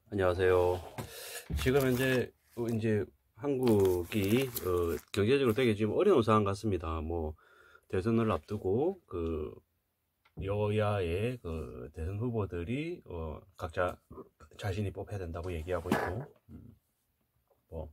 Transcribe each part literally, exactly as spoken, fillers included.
안녕하세요. 지금 현재 어, 이제 한국이 어, 경제적으로 되게 지금 어려운 상황 같습니다. 뭐 대선을 앞두고 그 여야의 그 대선 후보들이 어, 각자 자신이 뽑혀야 된다고 얘기하고 있고, 음, 뭐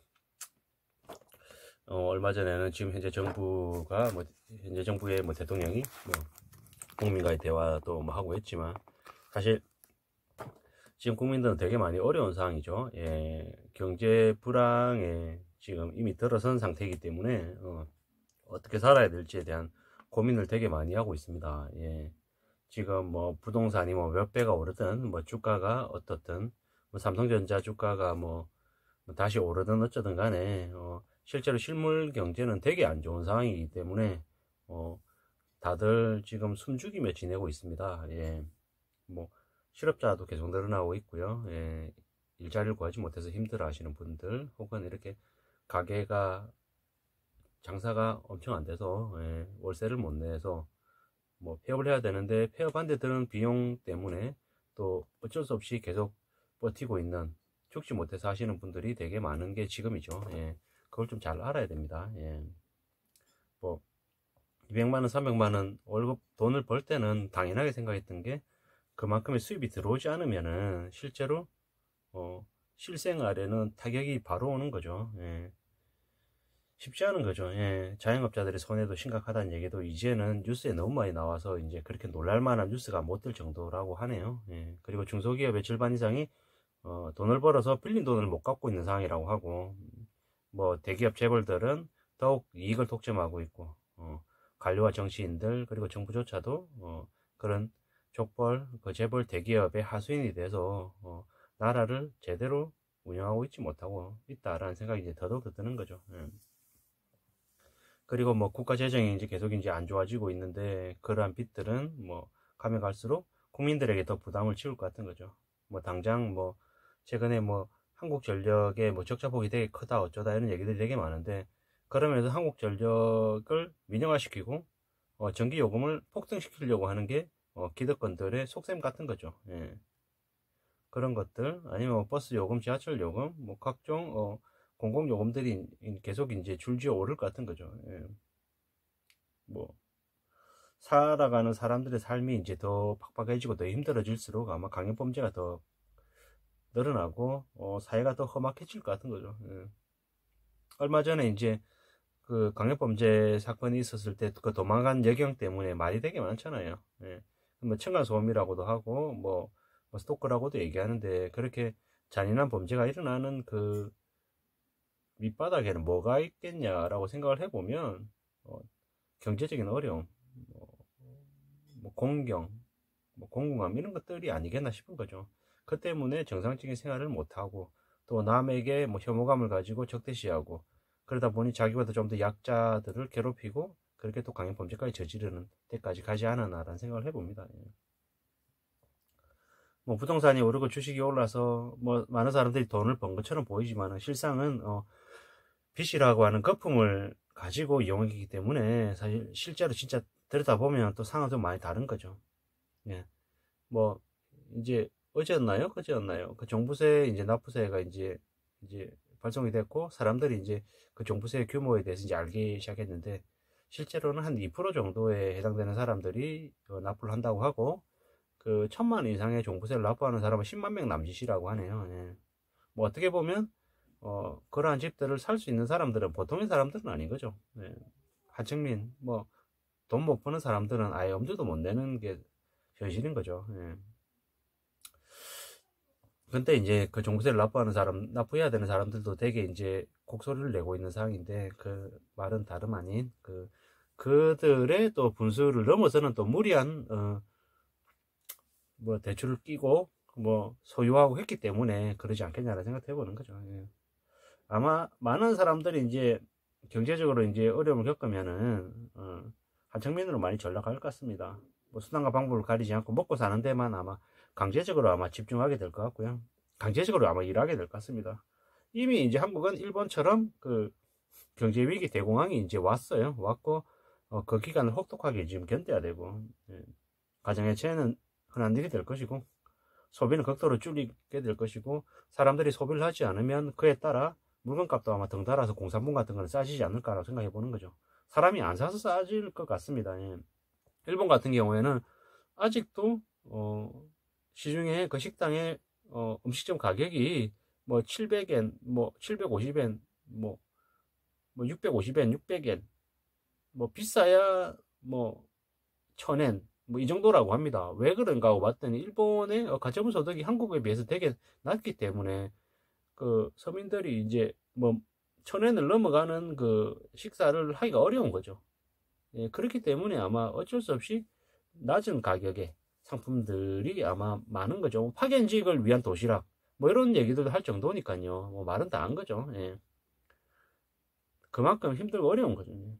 어, 얼마 전에는 지금 현재 정부가 뭐 현재 정부의 뭐 대통령이 뭐 국민과의 대화도 뭐 하고 있지만, 사실 지금 국민들은 되게 많이 어려운 상황이죠. 예, 경제 불황에 지금 이미 들어선 상태이기 때문에 어, 어떻게 살아야 될지에 대한 고민을 되게 많이 하고 있습니다. 예, 지금 뭐 부동산이 뭐 몇 배가 오르든 뭐 주가가 어떻든 뭐 삼성전자 주가가 뭐 다시 오르든 어쩌든 간에 어, 실제로 실물 경제는 되게 안 좋은 상황이기 때문에 어, 다들 지금 숨죽이며 지내고 있습니다. 예, 뭐 실업자도 계속 늘어나고 있고요. 예, 일자리를 구하지 못해서 힘들어 하시는 분들, 혹은 이렇게 가게가 장사가 엄청 안 돼서 예, 월세를 못 내서 뭐 폐업을 해야 되는데, 폐업한 데 드는 비용 때문에 또 어쩔 수 없이 계속 버티고 있는, 죽지 못해서 하시는 분들이 되게 많은 게 지금이죠. 예, 그걸 좀 잘 알아야 됩니다. 예, 뭐 이백만 원, 삼백만 원 월급 돈을 벌 때는 당연하게 생각했던 게, 그만큼의 수입이 들어오지 않으면은 실제로 어, 실생활에는 타격이 바로 오는 거죠. 예. 쉽지 않은 거죠. 예. 자영업자들의 손해도 심각하다는 얘기도 이제는 뉴스에 너무 많이 나와서 이제 그렇게 놀랄만한 뉴스가 못 될 정도라고 하네요. 예. 그리고 중소기업의 절반 이상이 어, 돈을 벌어서 빌린 돈을 못 갚고 있는 상황이라고 하고, 뭐 대기업 재벌들은 더욱 이익을 독점하고 있고, 어, 관료와 정치인들 그리고 정부조차도 어, 그런 족벌 그 재벌 대기업의 하수인이 돼서 어, 나라를 제대로 운영하고 있지 못하고 있다라는 생각이 이제 더더욱 드는 거죠. 예. 그리고 뭐 국가 재정이 이제 계속 이제 안 좋아지고 있는데, 그러한 빚들은 뭐 가면 갈수록 국민들에게 더 부담을 치울 것 같은 거죠. 뭐 당장 뭐 최근에 뭐 한국전력의 뭐 적자폭이 되게 크다 어쩌다 이런 얘기들이 되게 많은데, 그러면서 한국전력을 민영화시키고 어, 전기요금을 폭등시키려고 하는 게 어, 기득권들의 속셈 같은 거죠. 예. 그런 것들, 아니면 뭐 버스 요금, 지하철 요금, 뭐 각종 어, 공공 요금들이 계속 이제 줄지어 오를 것 같은 거죠. 예. 뭐 살아가는 사람들의 삶이 이제 더 팍팍해지고 더 힘들어질수록 아마 강력범죄가 더 늘어나고 어, 사회가 더 험악해질 것 같은 거죠. 예. 얼마 전에 이제 그 강력범죄 사건이 있었을 때 그 도망간 여경 때문에 말이 되게 많잖아요. 예. 뭐 층간소음이라고도 하고 뭐, 뭐 스토커라고도 얘기하는데, 그렇게 잔인한 범죄가 일어나는 그 밑바닥에는 뭐가 있겠냐라고 생각을 해보면 어, 경제적인 어려움, 뭐, 뭐 공경, 뭐 공공함 이런 것들이 아니겠나 싶은 거죠. 그 때문에 정상적인 생활을 못하고, 또 남에게 뭐 혐오감을 가지고 적대시하고, 그러다 보니 자기보다 좀 더 약자들을 괴롭히고 그렇게 또 강력범죄까지 저지르는 데까지 가지 않았나라는 생각을 해봅니다. 예. 뭐 부동산이 오르고 주식이 올라서 뭐 많은 사람들이 돈을 번 것처럼 보이지만, 실상은 어 빚이라고 하는 거품을 가지고 이용하기 때문에 사실 실제로 진짜 들여다보면 또 상황은 좀 많이 다른 거죠. 예. 뭐 이제 어제였나요? 그제였나요? 그 종부세 이제 납부세가 이제 이제 발송이 됐고, 사람들이 이제 그 종부세 규모에 대해서 이제 알기 시작했는데, 실제로는 한 이 퍼센트 정도에 해당되는 사람들이 어, 납부를 한다고 하고, 그 천만 원 이상의 종부세를 납부하는 사람은 십만 명 남짓이라고 하네요. 예. 뭐 어떻게 보면 어 그러한 집들을 살 수 있는 사람들은 보통의 사람들은 아닌 거죠. 예. 하층민 뭐 돈 못 버는 사람들은 아예 엄두도 못 내는 게 현실인 거죠. 예. 근데 이제 그 종부세를 납부하는 사람, 납부해야 되는 사람들도 되게 이제 곡소리를 내고 있는 상황인데, 그 말은 다름 아닌 그 그들의 또 분수를 넘어서는 또 무리한 어, 뭐 대출을 끼고 뭐 소유하고 했기 때문에 그러지 않겠냐라는 생각해 보는 거죠. 예. 아마 많은 사람들이 이제 경제적으로 이제 어려움을 겪으면은 어, 한층면으로 많이 전락할 것 같습니다. 뭐 수단과 방법을 가리지 않고 먹고 사는 데만 아마 강제적으로 아마 집중하게 될 것 같고요. 강제적으로 아마 일하게 될 것 같습니다. 이미 이제 한국은 일본처럼 그 경제 위기 대공황이 이제 왔어요. 왔고 어, 그 기간을 혹독하게 지금 견뎌야 되고, 예. 가정의 재해는 흔한 일이 될 것이고, 소비는 극도로 줄이게 될 것이고, 사람들이 소비를 하지 않으면 그에 따라 물건값도 아마 덩달아서 공산품 같은 거는 싸지지 않을까라고 생각해 보는 거죠. 사람이 안 사서 싸질 것 같습니다. 예. 일본 같은 경우에는 아직도 어, 시중에 그 식당에 어, 음식점 가격이 뭐 칠백 엔, 뭐 칠백오십 엔, 뭐, 뭐 육백오십 엔, 육백 엔, 뭐 비싸야 뭐 천 엔, 뭐 이 정도라고 합니다. 왜 그런가 하고 봤더니 일본의 가처분 소득이 한국에 비해서 되게 낮기 때문에 그 서민들이 이제 뭐 천 엔을 넘어가는 그 식사를 하기가 어려운 거죠. 예, 그렇기 때문에 아마 어쩔 수 없이 낮은 가격의 상품들이 아마 많은 거죠. 파견직을 위한 도시락 뭐 이런 얘기들도 할 정도니까요. 뭐 말은 다 한 거죠. 예. 그만큼 힘들고 어려운 거죠. 예.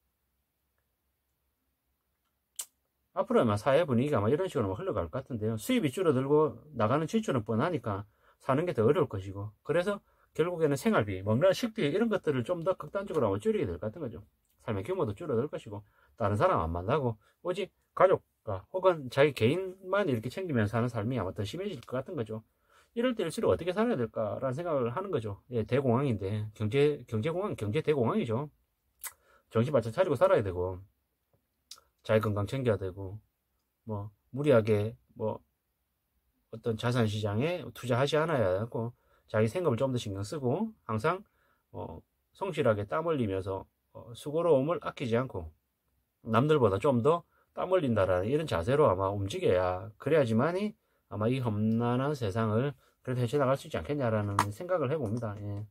앞으로 아마 사회 분위기가 아마 이런 식으로 흘러갈 것 같은데요. 수입이 줄어들고 나가는 지출은 뻔하니까 사는 게 더 어려울 것이고, 그래서 결국에는 생활비, 먹는 식비 이런 것들을 좀 더 극단적으로 아마 줄이게 될 것 같은 거죠. 삶의 규모도 줄어들 것이고, 다른 사람 안 만나고 오직 가족과 혹은 자기 개인만 이렇게 챙기면서 사는 삶이 아마 더 심해질 것 같은 거죠. 이럴 때일수록 어떻게 살아야 될까라는 생각을 하는 거죠. 예, 대공황인데 경제 경제공황, 경제 대공황이죠. 정신 바짝 차리고 살아야 되고, 자기 건강 챙겨야 되고, 뭐 무리하게 뭐 어떤 자산 시장에 투자하지 않아야 하고, 자기 생업을 좀 더 신경 쓰고, 항상 어, 성실하게 땀 흘리면서 어, 수고로움을 아끼지 않고 남들보다 좀 더 땀 흘린다라는 이런 자세로 아마 움직여야, 그래야지만이 아마 이 험난한 세상을 그래도 헤쳐나갈 수 있지 않겠냐라는 생각을 해봅니다. 예.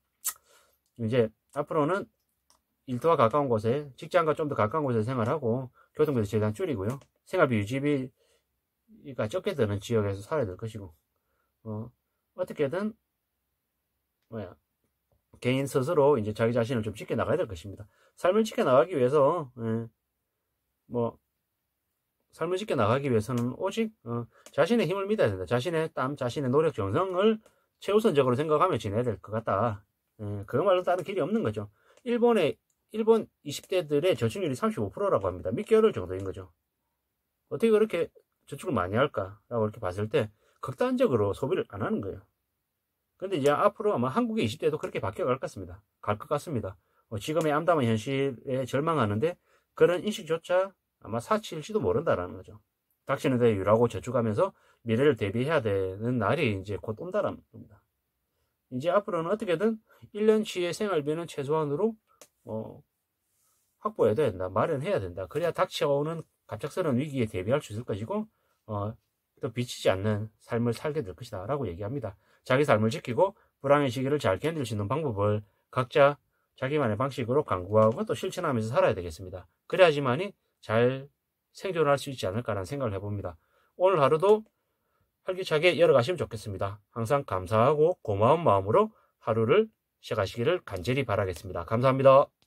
이제 앞으로는 일터와 가까운 곳에, 직장과 좀 더 가까운 곳에 생활하고 교통비도 최대한 줄이고요. 생활비 유지비가 적게 드는 지역에서 살아야 될 것이고, 어, 어떻게든 뭐야 개인 스스로 이제 자기 자신을 좀 지켜나가야 될 것입니다. 삶을 지켜나가기 위해서 예, 뭐 삶을 지켜나가기 위해서는 오직 어, 자신의 힘을 믿어야 된다. 자신의 땀, 자신의 노력, 정성을 최우선적으로 생각하며 지내야 될 것 같다. 예, 그거 말로 다른 길이 없는 거죠. 일본의 일본 이십 대들의 저축률이 삼십오 퍼센트라고 합니다. 몇 개월 정도인 거죠. 어떻게 그렇게 저축을 많이 할까라고 이렇게 봤을 때 극단적으로 소비를 안 하는 거예요. 근데 이제 앞으로 아마 한국의 이십 대도 그렇게 바뀌어갈 것 같습니다. 갈 것 같습니다. 어, 지금의 암담한 현실에 절망하는데 그런 인식조차 아마 사칠지도 모른다라는 거죠. 닥치는 데 유라고 저축하면서 미래를 대비해야 되는 날이 이제 곧 온다라는 겁니다. 이제 앞으로는 어떻게든 일 년치의 생활비는 최소한으로 어, 확보해야 된다. 마련해야 된다. 그래야 닥쳐오는 갑작스러운 위기에 대비할 수 있을 것이고, 어, 또 비치지 않는 삶을 살게 될 것이다 라고 얘기합니다. 자기 삶을 지키고 불황의 시기를 잘 견딜 수 있는 방법을 각자 자기만의 방식으로 강구하고 또 실천하면서 살아야 되겠습니다. 그래야지만이 잘 생존할 수 있지 않을까라는 생각을 해봅니다. 오늘 하루도 활기차게 열어가시면 좋겠습니다. 항상 감사하고 고마운 마음으로 하루를 시작하시기를 간절히 바라겠습니다. 감사합니다.